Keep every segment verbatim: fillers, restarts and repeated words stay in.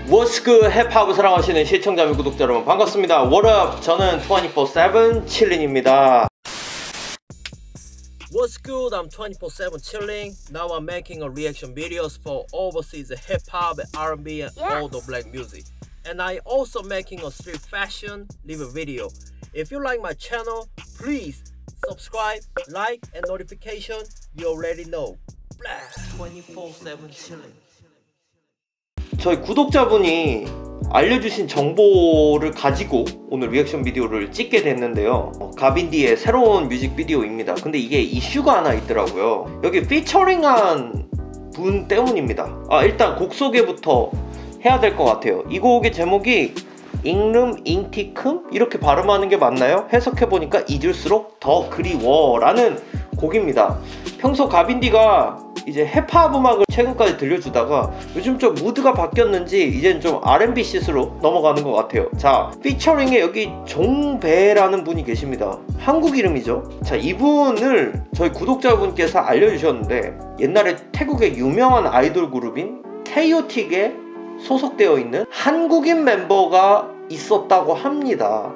What's good? 힙합을 사랑하시는 시청자 및 구독자 여러분 반갑습니다. What up? 저는 twenty-four seven 칠린입니다. What's good? I'm twenty-four seven chilling. Now I'm making a reaction videos for overseas hip-hop, R and B and yes. all the black music. And I also making a street fashion review video. If you like my channel, please subscribe, like and notification. You already know. twenty-four seven chilling. 저희 구독자분이 알려주신 정보를 가지고 오늘 리액션 비디오를 찍게 됐는데요. 어, 가빈디의 새로운 뮤직비디오입니다. 근데 이게 이슈가 하나 있더라고요. 여기 피처링한 분 때문입니다. 아, 일단 곡 소개부터 해야 될 것 같아요. 이 곡의 제목이 잉름 잉티큼? 이렇게 발음하는 게 맞나요? 해석해보니까 잊을수록 더 그리워 라는 곡입니다. 평소 가빈디가 이제 힙합 음악을 최근까지 들려주다가 요즘 좀 무드가 바뀌었는지 이제는 좀 알앤비 시스로 넘어가는 것 같아요. 자, 피처링에 여기 종배라는 분이 계십니다. 한국 이름이죠. 자, 이분을 저희 구독자분께서 알려주셨는데 옛날에 태국의 유명한 아이돌 그룹인 케이오틱에 소속되어 있는 한국인 멤버가 있었다고 합니다.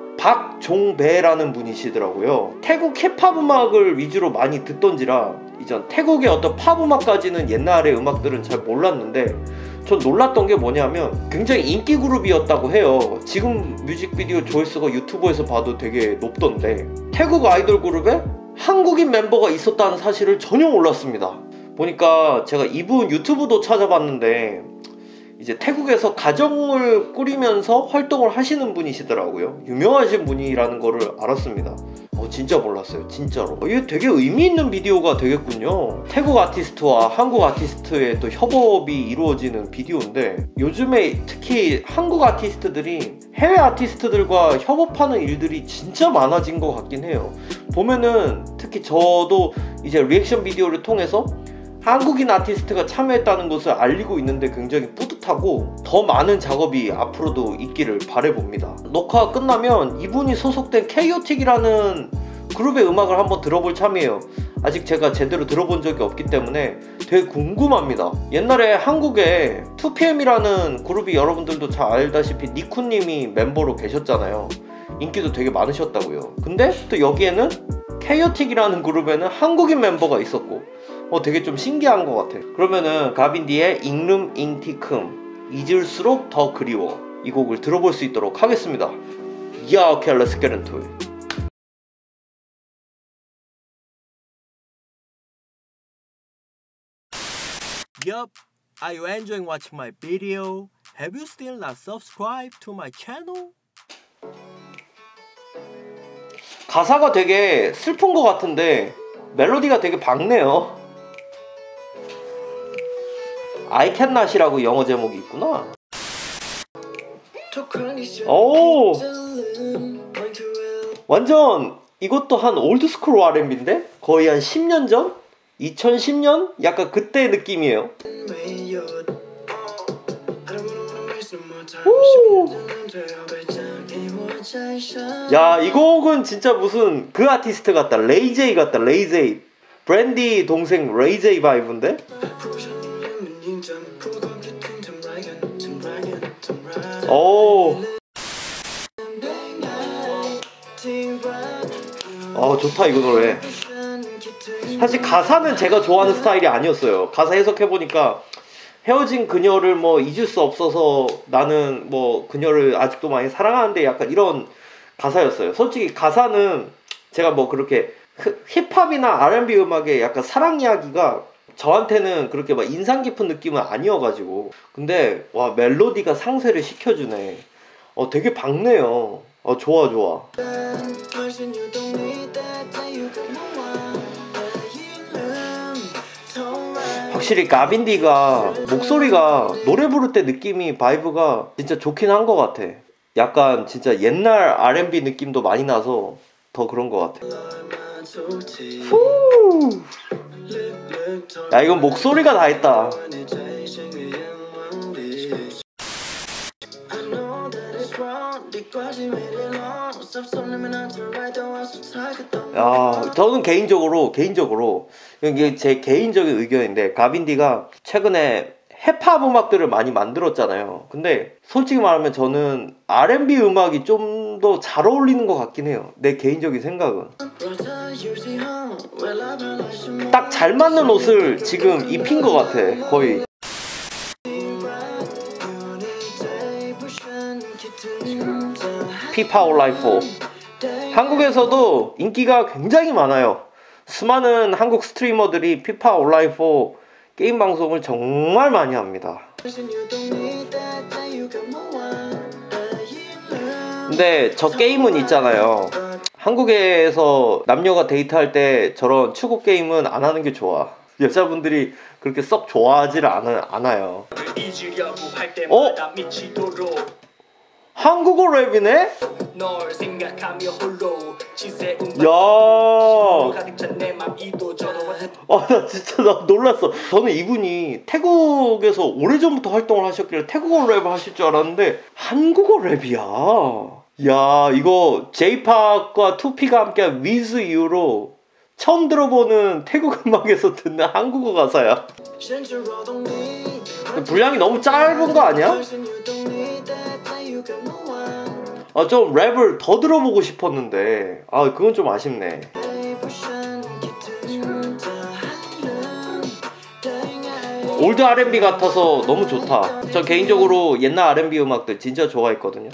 박종배라는 분이시더라고요. 태국 힙합 음악을 위주로 많이 듣던지라 이전 태국의 어떤 팝 음악까지는 옛날의 음악들은 잘 몰랐는데 전 놀랐던 게 뭐냐면 굉장히 인기 그룹이었다고 해요. 지금 뮤직비디오 조회수가 유튜브에서 봐도 되게 높던데 태국 아이돌 그룹에 한국인 멤버가 있었다는 사실을 전혀 몰랐습니다. 보니까 제가 이분 유튜브도 찾아봤는데 이제 태국에서 가정을 꾸리면서 활동을 하시는 분이시더라고요. 유명하신 분이라는 거를 알았습니다. 어, 진짜 몰랐어요. 진짜로. 이게 되게 의미 있는 비디오가 되겠군요. 태국 아티스트와 한국 아티스트의 또 협업이 이루어지는 비디오인데 요즘에 특히 한국 아티스트들이 해외 아티스트들과 협업하는 일들이 진짜 많아진 것 같긴 해요. 보면은 특히 저도 이제 리액션 비디오를 통해서 한국인 아티스트가 참여했다는 것을 알리고 있는데 굉장히 뿌듯하고 더 많은 작업이 앞으로도 있기를 바라봅니다. 녹화가 끝나면 이분이 소속된 케이오틱이라는 그룹의 음악을 한번 들어볼 참이에요. 아직 제가 제대로 들어본 적이 없기 때문에 되게 궁금합니다. 옛날에 한국에 투피엠이라는 그룹이 여러분들도 잘 알다시피 니쿠님이 멤버로 계셨잖아요. 인기도 되게 많으셨다고요. 근데 또 여기에는 케이오틱이라는 그룹에는 한국인 멤버가 있었고 어 되게 좀 신기한 것 같아요. 그러면은 가빈디의 잉름 잉티큼 잊을수록 더 그리워 이 곡을 들어볼 수 있도록 하겠습니다. Yeah, okay, let's get into it. Yup, are you enjoying watching my video? Have you still not subscribed to my channel? 가사가 되게 슬픈 것 같은데 멜로디가 되게 밝네요. I cannot이라고 영어 제목이 있구나. 오, 완전 이것도 한 올드스쿨 알앤비인데? 거의 한 십 년 전? 이천십 년? 약간 그때 느낌이에요. 오. 야, 이 곡은 진짜 무슨 그 아티스트 같다. 레이제이 같다. 레이제이. 브랜디 동생 레이제이 바이브인데? 오. 아, 좋다 이거 노래. 사실 가사는 제가 좋아하는 스타일이 아니었어요. 가사 해석해보니까 헤어진 그녀를 뭐 잊을 수 없어서 나는 뭐 그녀를 아직도 많이 사랑하는데 약간 이런 가사였어요. 솔직히 가사는 제가 뭐 그렇게 힙합이나 알앤비 음악의 약간 사랑 이야기가 저한테는 그렇게 막 인상 깊은 느낌은 아니어가지고 근데 와 멜로디가 상쇄를 시켜주네. 어 되게 밝네요. 어 좋아 좋아. 확실히 가빈디가 목소리가 노래 부를 때 느낌이 바이브가 진짜 좋긴 한 것 같아. 약간 진짜 옛날 알앤비 느낌도 많이 나서 더 그런 것 같아. 후. 야 이건 목소리가 다 했다. 야, 저는 개인적으로 개인적으로 이게 제 개인적인 의견인데 가빈디가 최근에 힙합 음악들을 많이 만들었잖아요. 근데 솔직히 말하면 저는 알앤비 음악이 좀 더 잘 어울리는 것 같긴 해요. 내 개인적인 생각은. 딱 잘 맞는 옷을 지금 입힌 것 같아, 거의. 피파 온라인 사. 한국에서도 인기가 굉장히 많아요. 수많은 한국 스트리머들이 피파 온라인 사 게임 방송을 정말 많이 합니다. 근데 저 게임은 있잖아요. 한국에서 남녀가 데이트할 때 저런 축구 게임은 안 하는 게 좋아. 여자분들이 그렇게 썩 좋아하지를 않아, 않아요. 어? 한국어 랩이네? 야, 아, 나 진짜 나 놀랐어. 저는 이분이 태국에서 오래전부터 활동을 하셨길래 태국어 랩을 하실 줄 알았는데 한국어 랩이야. 야, 이거 제이팝과 투피가 함께한 With You로 처음 들어보는 태국 음악에서 듣는 한국어 가사야. 분량이 너무 짧은 거 아니야? 아, 좀 랩을 더 들어보고 싶었는데 아, 그건 좀 아쉽네. 올드 알앤비 같아서 너무 좋다. 저 개인적으로 옛날 알앤비 음악들 진짜 좋아했거든요.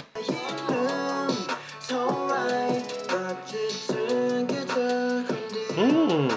음.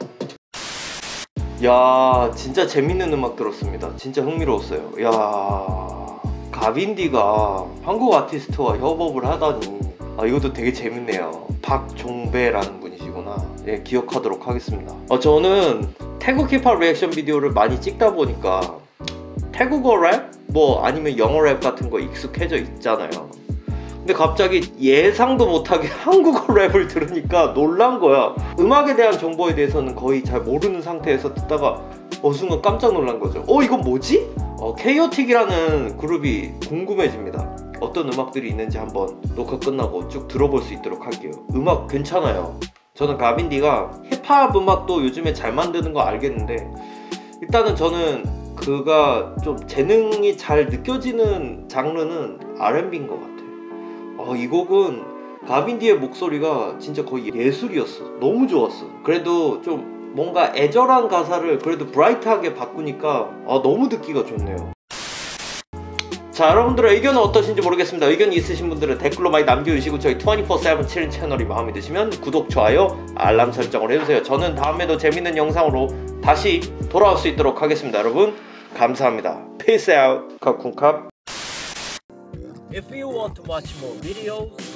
야, 진짜 재밌는 음악 들었습니다. 진짜 흥미로웠어요. 야, 가빈디가 한국 아티스트와 협업을 하다니, 아, 이것도 되게 재밌네요. 박종배라는 분이시구나. 예, 기억하도록 하겠습니다. 어, 저는 태국 힙합 리액션 비디오를 많이 찍다 보니까 태국어 랩? 뭐 아니면 영어 랩 같은 거 익숙해져 있잖아요. 근데 갑자기 예상도 못하게 한국어 랩을 들으니까 놀란 거야. 음악에 대한 정보에 대해서는 거의 잘 모르는 상태에서 듣다가 어, 순간 깜짝 놀란 거죠. 어, 이건 뭐지? 어, 케이오틱이라는 그룹이 궁금해집니다. 어떤 음악들이 있는지 한번 녹화 끝나고 쭉 들어볼 수 있도록 할게요. 음악 괜찮아요. 저는 가빈디가 힙합 음악도 요즘에 잘 만드는 거 알겠는데, 일단은 저는 그가 좀 재능이 잘 느껴지는 장르는 알앤비인 것 같아요. 어, 이 곡은 가빈디의 목소리가 진짜 거의 예술이었어. 너무 좋았어. 그래도 좀 뭔가 애절한 가사를 그래도 브라이트하게 바꾸니까 아, 너무 듣기가 좋네요. 자, 여러분들의 의견은 어떠신지 모르겠습니다. 의견이 있으신 분들은 댓글로 많이 남겨주시고 저희 이십사 세븐 칠인 채널이 마음에 드시면 구독, 좋아요, 알람 설정을 해주세요. 저는 다음에도 재밌는 영상으로 다시 돌아올 수 있도록 하겠습니다. 여러분 감사합니다. Peace out. 컵쿵캅. If you want to watch more videos,